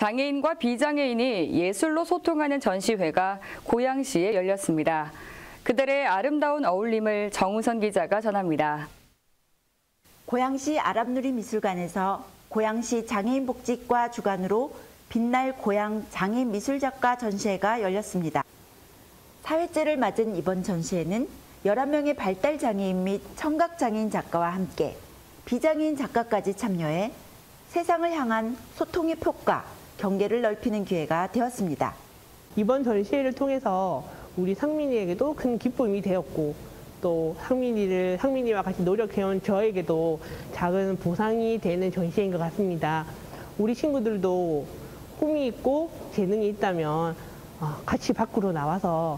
장애인과 비장애인이 예술로 소통하는 전시회가 고양시에 열렸습니다. 그들의 아름다운 어울림을 정우선 기자가 전합니다. 고양시 아랍누리미술관에서 고양시 장애인복지과 주관으로 빛날 고양 장애인 미술작가 전시회가 열렸습니다. 4회째를 맞은 이번 전시회는 11명의 발달장애인 및 청각장애인 작가와 함께 비장애인 작가까지 참여해 세상을 향한 소통의 폭과 경계를 넓히는 기회가 되었습니다. 이번 전시회를 통해서 우리 상민이에게도 큰 기쁨이 되었고, 또 상민이와 같이 노력해온 저에게도 작은 보상이 되는 전시회인 것 같습니다. 우리 친구들도 꿈이 있고 재능이 있다면 같이 밖으로 나와서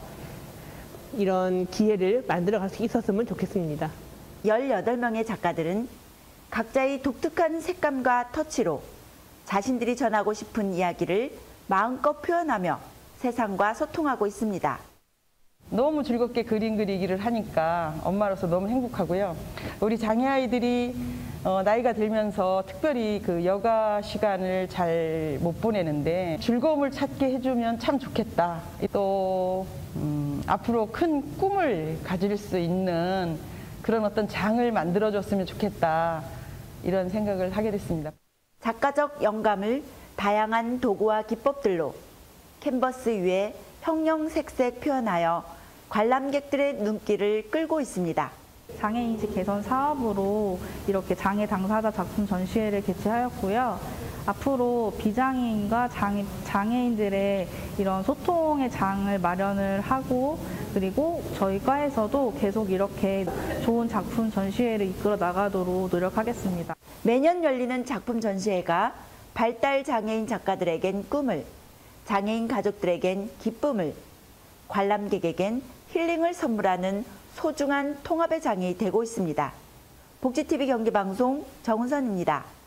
이런 기회를 만들어갈 수 있었으면 좋겠습니다. 18명의 작가들은 각자의 독특한 색감과 터치로 자신들이 전하고 싶은 이야기를 마음껏 표현하며 세상과 소통하고 있습니다. 너무 즐겁게 그림 그리기를 하니까 엄마로서 너무 행복하고요. 우리 장애 아이들이 나이가 들면서 특별히 그 여가 시간을 잘 못 보내는데 즐거움을 찾게 해주면 참 좋겠다. 또 앞으로 큰 꿈을 가질 수 있는 그런 어떤 장을 만들어줬으면 좋겠다. 이런 생각을 하게 됐습니다. 작가적 영감을 다양한 도구와 기법들로 캔버스 위에 형형색색 표현하여 관람객들의 눈길을 끌고 있습니다. 장애인식 개선 사업으로 이렇게 장애 당사자 작품 전시회를 개최하였고요. 앞으로 비장애인과 장애인들의 이런 소통의 장을 마련을 하고, 그리고 저희 과에서도 계속 이렇게 좋은 작품 전시회를 이끌어 나가도록 노력하겠습니다. 매년 열리는 작품 전시회가 발달 장애인 작가들에겐 꿈을, 장애인 가족들에겐 기쁨을, 관람객에겐 힐링을 선물하는 소중한 통합의 장이 되고 있습니다. 복지TV 경기방송 정은선입니다.